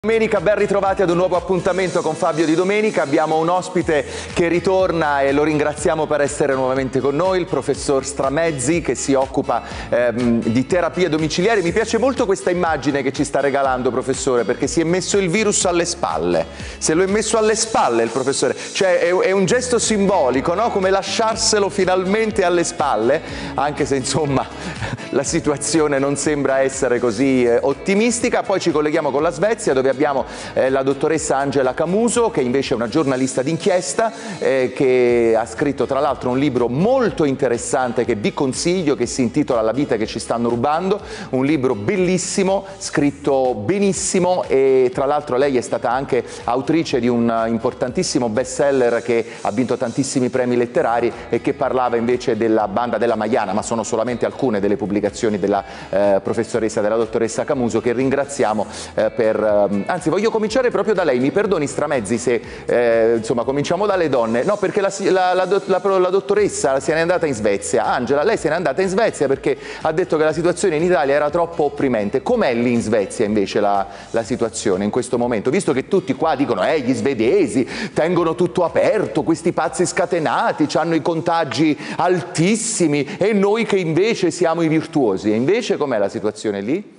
Domenica, ben ritrovati ad un nuovo appuntamento con Fabio Di Domenica. Abbiamo un ospite che ritorna e lo ringraziamo per essere nuovamente con noi, il professor Stramezzi, che si occupa di terapie domiciliari. Mi piace molto questa immagine che ci sta regalando, professore, perché si è messo il virus alle spalle. Se lo è messo alle spalle il professore, cioè è un gesto simbolico, no? Come lasciarselo finalmente alle spalle, anche se insomma la situazione non sembra essere così ottimistica. Poi ci colleghiamo con la Svezia, dove abbiamo la dottoressa Angela Camuso, che invece è una giornalista d'inchiesta, che ha scritto tra l'altro un libro molto interessante che vi consiglio, che si intitola La vita che ci stanno rubando, un libro bellissimo, scritto benissimo, e tra l'altro lei è stata anche autrice di un importantissimo bestseller che ha vinto tantissimi premi letterari e che parlava invece della banda della Maiana, ma sono solamente alcune delle pubblicazioni della della dottoressa Camuso, che ringraziamo anzi, voglio cominciare proprio da lei. Mi perdoni Stramezzi se insomma cominciamo dalle donne. No, perché la dottoressa se n'è andata in Svezia. Angela, lei se n'è andata in Svezia perché ha detto che la situazione in Italia era troppo opprimente. Com'è lì in Svezia invece la situazione in questo momento? Visto che tutti qua dicono gli svedesi tengono tutto aperto, questi pazzi scatenati, hanno i contagi altissimi, e noi che invece siamo i virtuosi. E invece com'è la situazione lì?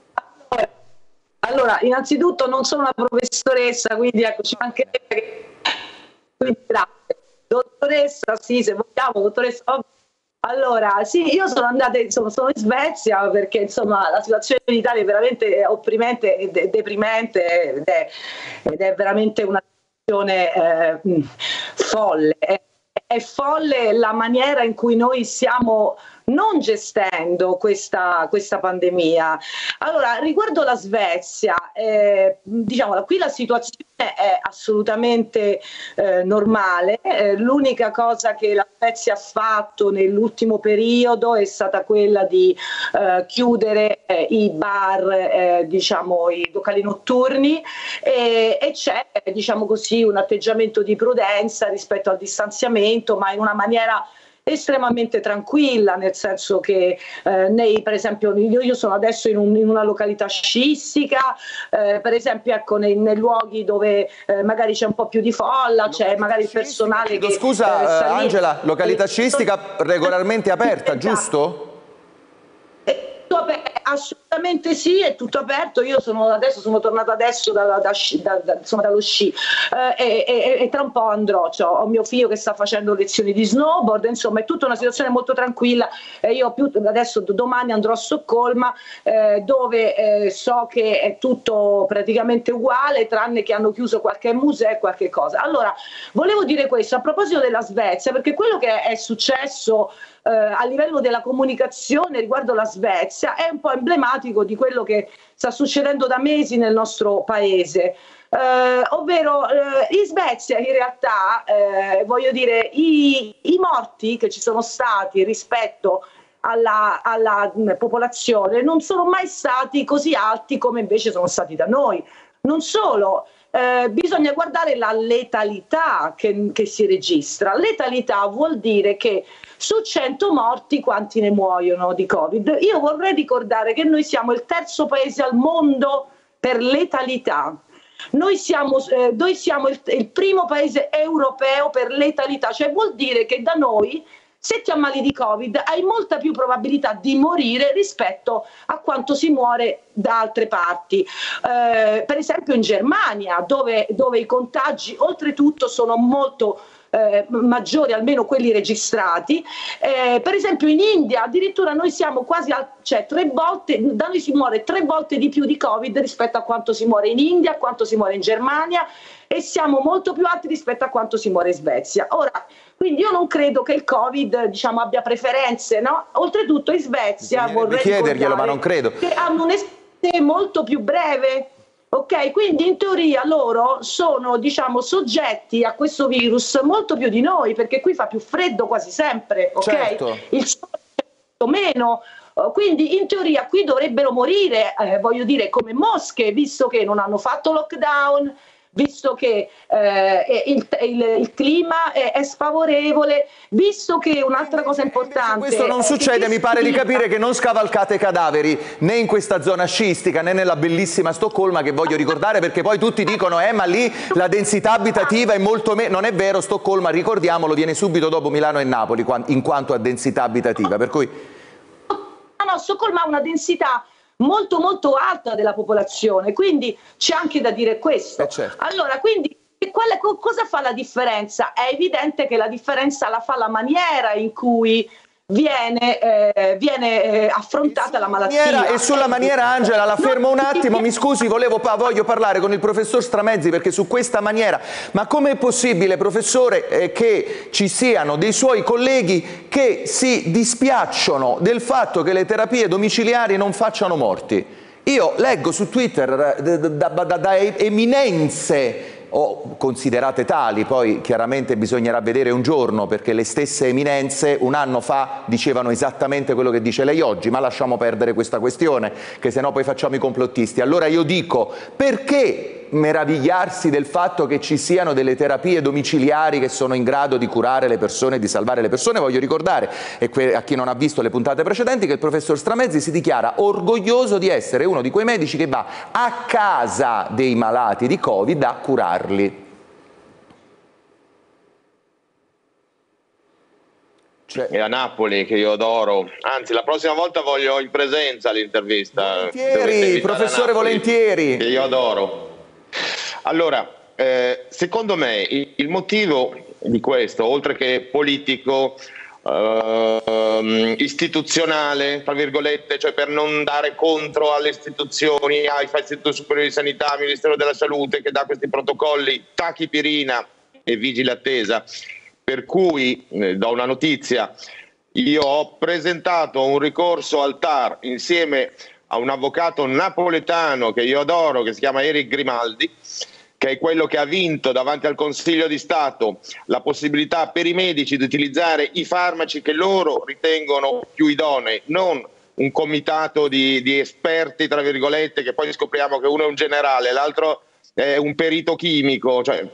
Allora, innanzitutto non sono una professoressa, quindi ecco, ci mancherebbe quindi, grazie. Dottoressa, sì, se vogliamo, dottoressa. Allora, sì, io sono andata, insomma, sono in Svezia perché insomma la situazione in Italia è veramente opprimente e deprimente ed è veramente una situazione folle. È folle la maniera in cui noi stiamo non gestendo questa pandemia. Allora, riguardo la Svezia, diciamo, qui la situazione è assolutamente normale. L'unica cosa che la Svezia ha fatto nell'ultimo periodo è stata quella di chiudere i bar, diciamo, i locali notturni, e c'è, diciamo così, un atteggiamento di prudenza rispetto al distanziamento, ma in una maniera estremamente tranquilla, nel senso che per esempio io sono adesso in una località sciistica, per esempio ecco nei luoghi dove magari c'è un po' piè di folla, c'è magari il personale che... Scusa Angela, località sciistica regolarmente aperta, giusto? Assolutamente sì, è tutto aperto. Io adesso sono tornata dallo sci, e tra un po' andrò. Ho mio figlio che sta facendo lezioni di snowboard, insomma è tutta una situazione molto tranquilla. Io adesso domani andrò a Stoccolma, dove so che è tutto praticamente uguale, tranne che hanno chiuso qualche museo e qualche cosa. Allora, volevo dire questo a proposito della Svezia, perché quello che è successo a livello della comunicazione riguardo la Svezia è un po' emblematico di quello che sta succedendo da mesi nel nostro paese, ovvero in Svezia in realtà voglio dire i morti che ci sono stati rispetto alla popolazione non sono mai stati così alti come invece sono stati da noi. Non solo, bisogna guardare la letalità che si registra. Letalità vuol dire che su 100 morti quanti ne muoiono di Covid? Io vorrei ricordare che noi siamo il terzo paese al mondo per letalità. Noi siamo il primo paese europeo per letalità, cioè vuol dire che da noi, se ti ammali di Covid, hai molta più probabilità di morire rispetto a quanto si muore da altre parti. Per esempio in Germania, dove i contagi oltretutto sono molto maggiori, almeno quelli registrati. Per esempio in India addirittura noi siamo quasi da noi si muore 3 volte di più di Covid rispetto a quanto si muore in India, a quanto si muore in Germania, e siamo molto più alti rispetto a quanto si muore in Svezia. Ora, quindi io non credo che il Covid, diciamo, abbia preferenze, no? Oltretutto in Svezia, vorrei chiederglielo, ma non credo, che hanno un'estate molto più breve. Ok, quindi in teoria loro sono, diciamo, soggetti a questo virus molto più di noi, perché qui fa più freddo quasi sempre, ok? Certo. Il sole è meno, quindi in teoria qui dovrebbero morire, voglio dire, come mosche, visto che non hanno fatto lockdown, visto che il clima è sfavorevole, visto che un'altra cosa importante... Questo non succede, mi pare di capire che non scavalcate cadaveri né in questa zona sciistica né nella bellissima Stoccolma, che voglio ricordare, perché poi tutti dicono ma lì la densità abitativa è molto meno. Non è vero, Stoccolma, ricordiamolo, viene subito dopo Milano e Napoli in quanto a densità abitativa, per cui... No, Stoccolma ha una densità molto molto alta della popolazione, quindi c'è anche da dire questo. Certo. Allora, quindi cosa fa la differenza? È evidente che la differenza la fa la maniera in cui viene affrontata la malattia. E sulla maniera, Angela, la fermo un attimo, mi scusi, voglio parlare con il professor Stramezzi, perché su questa maniera, ma com'è possibile, professore, che ci siano dei suoi colleghi che si dispiacciono del fatto che le terapie domiciliari non facciano morti? Io leggo su Twitter da eminenze, o considerate tali, poi chiaramente bisognerà vedere un giorno, perché le stesse eminenze un anno fa dicevano esattamente quello che dice lei oggi, ma lasciamo perdere questa questione, che sennò poi facciamo i complottisti. Allora io dico, perché meravigliarsi del fatto che ci siano delle terapie domiciliari che sono in grado di curare le persone e di salvare le persone? Voglio ricordare, a chi non ha visto le puntate precedenti, che il professor Stramezzi si dichiara orgoglioso di essere uno di quei medici che va a casa dei malati di Covid a curarli. È a Napoli, che io adoro, anzi la prossima volta voglio in presenza l'intervista. Volentieri, professore, volentieri. Che io adoro. Allora, secondo me il motivo di questo, oltre che politico, istituzionale, tra virgolette, cioè per non dare contro alle istituzioni, ai Istituto Superiore di Sanità, al Ministero della Salute, che dà questi protocolli tachipirina e vigile attesa, per cui do una notizia: io ho presentato un ricorso al TAR insieme a un avvocato napoletano che io adoro, che si chiama Eric Grimaldi, che è quello che ha vinto davanti al Consiglio di Stato la possibilità per i medici di utilizzare i farmaci che loro ritengono più idonei, non un comitato di esperti, tra virgolette, che poi scopriamo che uno è un generale, l'altro è un perito chimico. Cioè,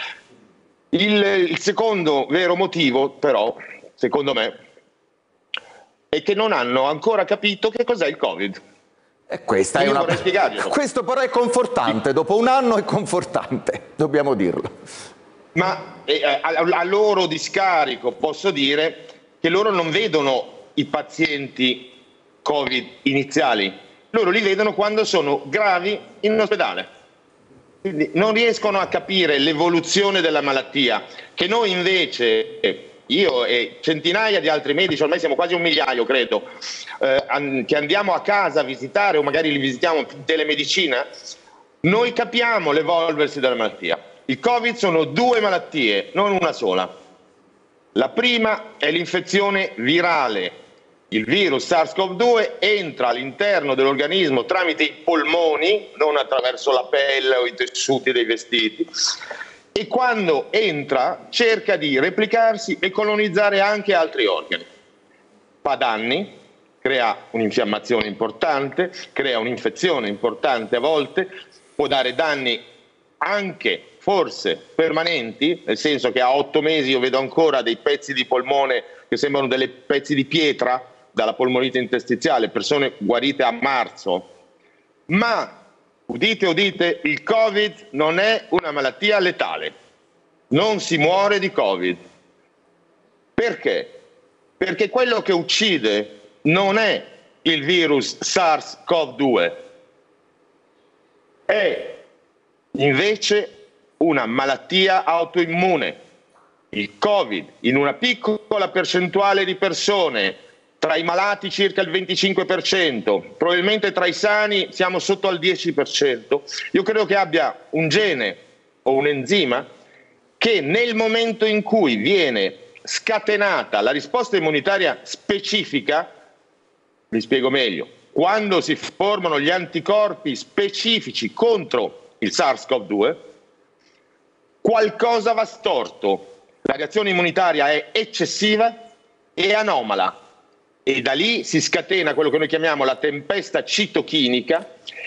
il secondo vero motivo, però, secondo me, è che non hanno ancora capito che cos'è il Covid. Questa è una... Questo però è confortante, dopo un anno è confortante, dobbiamo dirlo. Ma a loro discarico posso dire che loro non vedono i pazienti Covid iniziali, loro li vedono quando sono gravi in ospedale. Quindi non riescono a capire l'evoluzione della malattia, che noi invece... Io e centinaia di altri medici, ormai siamo quasi 1 migliaio credo, che andiamo a casa a visitare o magari li visitiamo in telemedicina, noi capiamo l'evolversi della malattia. Il Covid sono 2 malattie, non una sola. La prima è l'infezione virale. Il virus SARS-CoV-2 entra all'interno dell'organismo tramite i polmoni, non attraverso la pelle o i tessuti dei vestiti, e quando entra cerca di replicarsi e colonizzare anche altri organi. Fa danni, crea un'infiammazione importante, crea un'infezione importante a volte, può dare danni anche forse permanenti, nel senso che a 8 mesi io vedo ancora dei pezzi di polmone che sembrano dei pezzi di pietra dalla polmonite interstiziale, persone guarite a marzo. Ma udite, udite, il Covid non è una malattia letale, non si muore di Covid. Perché? Perché quello che uccide non è il virus SARS-CoV-2, è invece una malattia autoimmune. Il Covid, in una piccola percentuale di persone, tra i malati circa il 25%, probabilmente tra i sani siamo sotto al 10%. Io credo che abbia un gene o un enzima che nel momento in cui viene scatenata la risposta immunitaria specifica, vi spiego meglio, quando si formano gli anticorpi specifici contro il SARS-CoV-2, qualcosa va storto. La reazione immunitaria è eccessiva e anomala. E da lì si scatena quello che noi chiamiamo la tempesta citochinica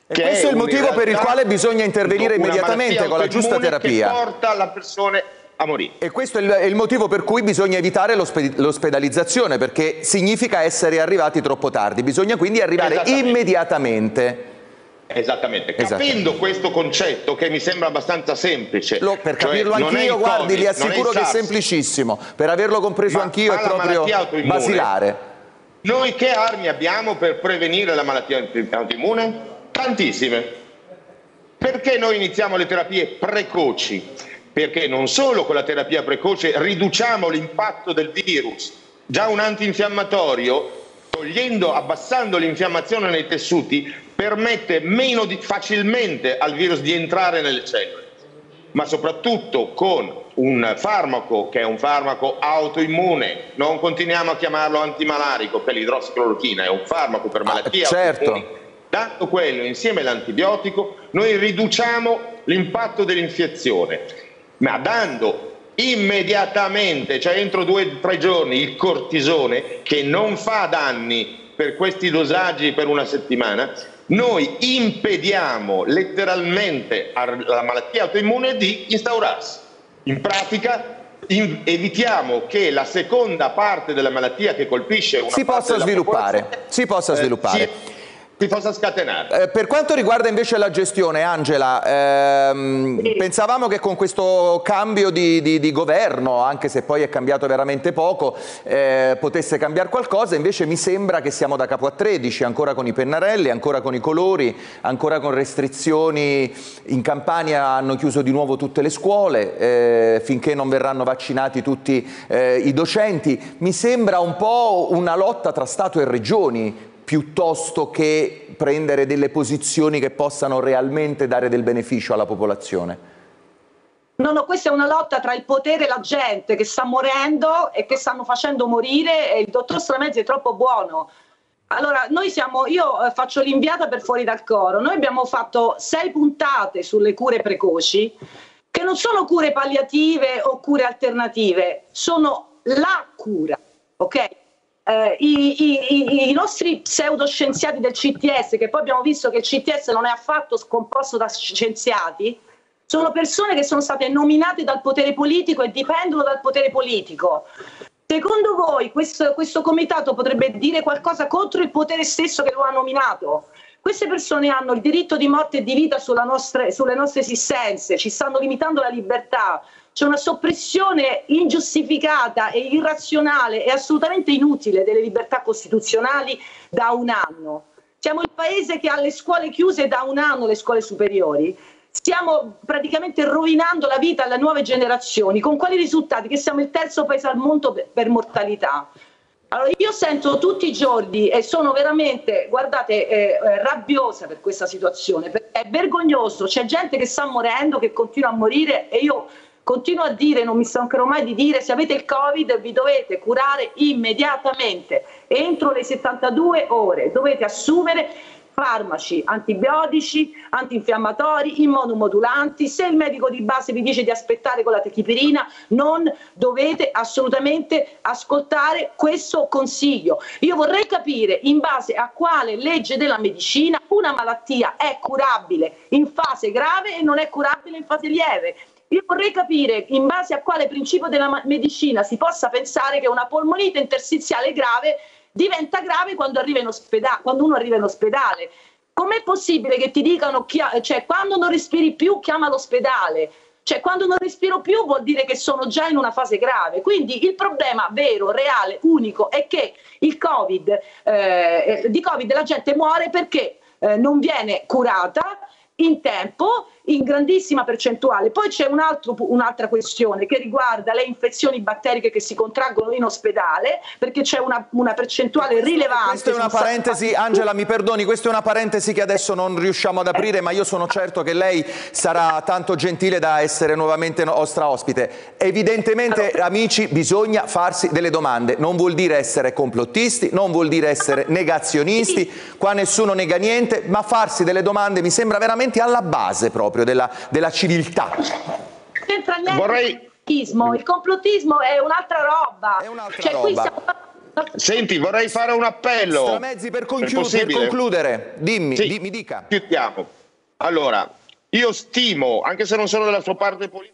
E questo è il motivo per il quale bisogna intervenire immediatamente con la giusta terapia. Che porta la persona a morire. E questo è il motivo per cui bisogna evitare l'ospedalizzazione, perché significa essere arrivati troppo tardi. Bisogna quindi arrivare immediatamente. Esattamente. Capendo questo concetto, che mi sembra abbastanza semplice. Per capirlo anch'io, guardi, vi assicuro che è semplicissimo. Per averlo compreso anch'io è proprio basilare. Noi che armi abbiamo per prevenire la malattia autoimmune? Tantissime. Perché noi iniziamo le terapie precoci? Perché non solo con la terapia precoce riduciamo l'impatto del virus, già un antinfiammatorio, abbassando l'infiammazione nei tessuti, permette facilmente al virus di entrare nelle cellule, ma soprattutto con un farmaco che è un farmaco autoimmune, non continuiamo a chiamarlo antimalarico, per l'idrossiclorochina, è un farmaco per malattie autoimmuni. Dando quello insieme all'antibiotico, noi riduciamo l'impatto dell'infezione, ma dando immediatamente, cioè entro 2 o 3 giorni, il cortisone, che non fa danni per questi dosaggi per una settimana, noi impediamo letteralmente alla malattia autoimmune di instaurarsi. In pratica evitiamo che la seconda parte della malattia che colpisce una si possa sviluppare. Si possa scatenare. Per quanto riguarda invece la gestione, Angela, pensavamo che con questo cambio di governo, anche se poi è cambiato veramente poco, potesse cambiare qualcosa. Invece mi sembra che siamo da capo a 13, ancora con i pennarelli, ancora con i colori, ancora con restrizioni. In Campania hanno chiuso di nuovo tutte le scuole, finché non verranno vaccinati tutti i docenti. Mi sembra un po' una lotta tra Stato e Regioni, piuttosto che prendere delle posizioni che possano realmente dare del beneficio alla popolazione. No, questa è una lotta tra il potere e la gente che sta morendo e che stanno facendo morire, e il dottor Stramezzi è troppo buono. Allora, io faccio l'inviata per Fuori dal Coro. Noi abbiamo fatto 6 puntate sulle cure precoci, che non sono cure palliative o cure alternative, sono la cura, ok? I nostri pseudoscienziati del CTS, che poi abbiamo visto che il CTS non è affatto scomposto da scienziati, sono persone che sono state nominate dal potere politico e dipendono dal potere politico. Secondo voi questo comitato potrebbe dire qualcosa contro il potere stesso che lo ha nominato? Queste persone hanno il diritto di morte e di vita sulle nostre esistenze, ci stanno limitando la libertà. C'è una soppressione ingiustificata e irrazionale e assolutamente inutile delle libertà costituzionali da un anno. Siamo il paese che ha le scuole chiuse da un anno, le scuole superiori. Stiamo praticamente rovinando la vita alle nuove generazioni. Con quali risultati? Che siamo il 3° paese al mondo per mortalità. Allora, io sento tutti i giorni e sono veramente, guardate, rabbiosa per questa situazione, perché è vergognoso. C'è gente che sta morendo, che continua a morire, e io continuo a dire, non mi stancherò mai di dire, se avete il Covid vi dovete curare immediatamente, entro le 72 ore, dovete assumere farmaci, antibiotici, antinfiammatori, immunomodulanti. Se il medico di base vi dice di aspettare con la tachipirina, non dovete assolutamente ascoltare questo consiglio. Io vorrei capire in base a quale legge della medicina una malattia è curabile in fase grave e non è curabile in fase lieve. Io vorrei capire in base a quale principio della medicina si possa pensare che una polmonite interstiziale grave diventa grave quando uno arriva in ospedale. Com'è possibile che ti dicano, quando non respiri più chiama l'ospedale? Cioè, quando non respiro più vuol dire che sono già in una fase grave. Quindi il problema vero, reale, unico è che di Covid la gente muore perché non viene curata in tempo, in grandissima percentuale. Poi c'è un'altra questione che riguarda le infezioni batteriche che si contraggono in ospedale, perché c'è una percentuale rilevante. Questa è una parentesi, Angela, mi perdoni, questa è una parentesi che adesso non riusciamo ad aprire, ma io sono certo che lei sarà tanto gentile da essere nuovamente nostra ospite. Evidentemente, amici, bisogna farsi delle domande. Non vuol dire essere complottisti, non vuol dire essere negazionisti, qua nessuno nega niente, ma farsi delle domande mi sembra veramente alla base proprio della civiltà. Il complottismo è un'altra roba. Qui Senti, vorrei fare un appello. Stramezzi, per concludere, dimmi, sì, mi dica. Chiudiamo. Allora, io stimo, anche se non sono della sua parte politica...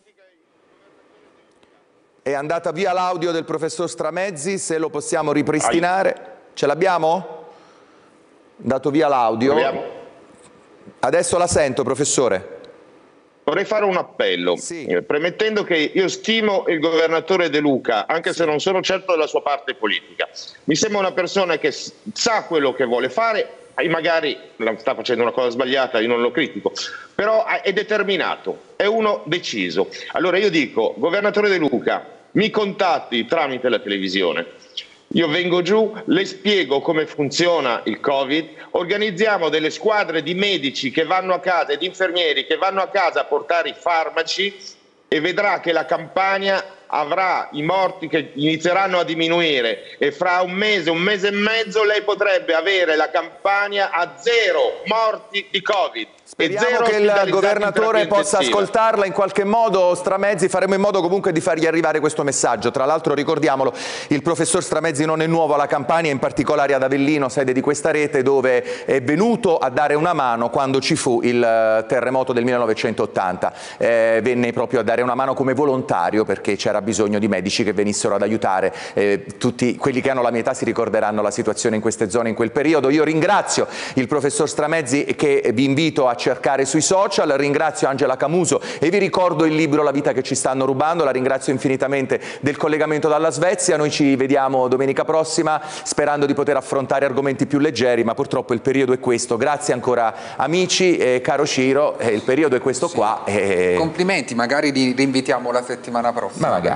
È andata via l'audio del professor Stramezzi, se lo possiamo ripristinare. Ce l'abbiamo? Dato via l'audio. Adesso la sento, professore. Vorrei fare un appello, premettendo che io stimo il governatore De Luca, anche se non sono certo della sua parte politica. Mi sembra una persona che sa quello che vuole fare, e magari sta facendo una cosa sbagliata, io non lo critico, però è determinato, è uno deciso. Allora io dico, governatore De Luca, mi contatti tramite la televisione. Io vengo giù, le spiego come funziona il Covid, organizziamo delle squadre di medici che vanno a casa e di infermieri che vanno a casa a portare i farmaci e vedrà che la Campania avrà i morti che inizieranno a diminuire e fra un mese e mezzo lei potrebbe avere la Campania a 0 morti di Covid. Speriamo che il governatore possa ascoltarla in qualche modo. Stramezzi, faremo in modo comunque di fargli arrivare questo messaggio. Tra l'altro, ricordiamolo, il professor Stramezzi non è nuovo alla Campania, in particolare ad Avellino, sede di questa rete, dove è venuto a dare una mano quando ci fu il terremoto del 1980. Venne proprio a dare una mano come volontario, perché c'era bisogno di medici che venissero ad aiutare. Tutti quelli che hanno la mia età si ricorderanno la situazione in queste zone in quel periodo. Io ringrazio il professor Stramezzi, che vi invito a cercare sui social, ringrazio Angela Camuso e vi ricordo il libro La vita che ci stanno rubando. La ringrazio infinitamente del collegamento dalla Svezia. Noi ci vediamo domenica prossima, sperando di poter affrontare argomenti più leggeri, ma purtroppo il periodo è questo. Grazie ancora amici, caro Ciro, il periodo è questo qua. Complimenti, magari li rinvitiamo la settimana prossima. Ma magari.